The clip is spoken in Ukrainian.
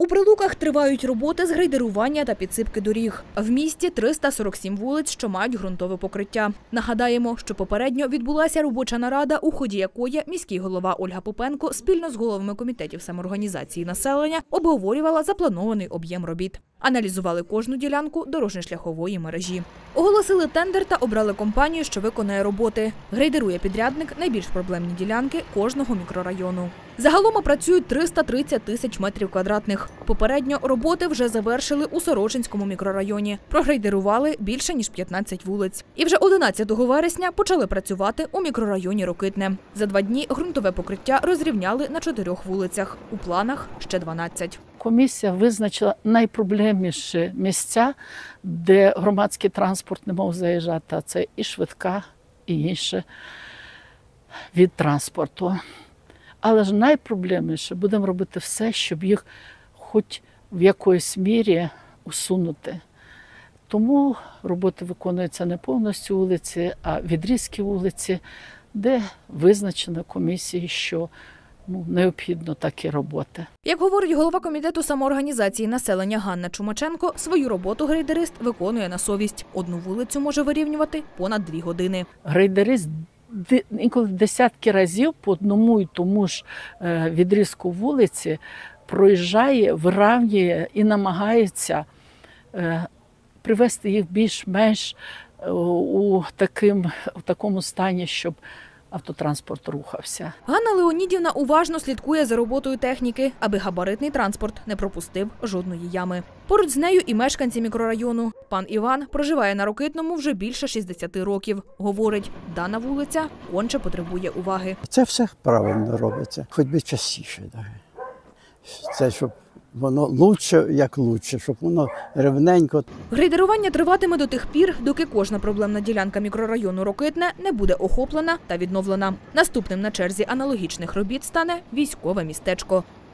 У Прилуках тривають роботи з грейдерування та підсипки доріг. В місті 347 вулиць, що мають ґрунтове покриття. Нагадаємо, що попередньо відбулася робоча нарада, у ході якої міський голова Ольга Попенко спільно з головами комітетів самоорганізації населення обговорювала запланований об'єм робіт. Аналізували кожну ділянку дорожньо-шляхової мережі. Оголосили тендер та обрали компанію, що виконає роботи. Грейдерує підрядник найбільш проблемні ділянки кожного мікрорайону. Загалом опрацюють 330 тисяч метрів квадратних. Попередньо роботи вже завершили у Сорочинському мікрорайоні. Прогрейдерували більше, ніж 15 вулиць. І вже 11 вересня почали працювати у мікрорайоні Рокитне. За 2 дні ґрунтове покриття розрівняли на 4 вулицях. У планах ще 12. Комісія визначила найпроблемніші місця, де громадський транспорт не мав заїжджати, а це і швидка, і інше від транспорту. Але ж найпроблемніше, будемо робити все, щоб їх хоч в якоїсь мірі усунути. Тому роботи виконуються не повністю вулиці, а відрізки вулиці, де визначено комісією, що необхідно такі роботи. Як говорить голова комітету самоорганізації населення Ганна Чумаченко, свою роботу грейдерист виконує на совість. Одну вулицю може вирівнювати понад 2 години. Грейдерист інколи десятки разів по одному і тому ж відрізку вулиці проїжджає, вирівнює і намагається привести їх більш-менш у такому стані, щоб автотранспорт рухався. Ганна Леонідівна уважно слідкує за роботою техніки, аби габаритний транспорт не пропустив жодної ями. Поруч з нею і мешканці мікрорайону. Пан Іван проживає на Рокитному вже більше 60 років. Говорить, дана вулиця конче потребує уваги. Це все правильно робиться, хоч би частіше. Це щоб воно лучше, щоб воно рівненько. Грейдерування триватиме до тих пір, доки кожна проблемна ділянка мікрорайону Рокитне не буде охоплена та відновлена. Наступним на черзі аналогічних робіт стане військове містечко.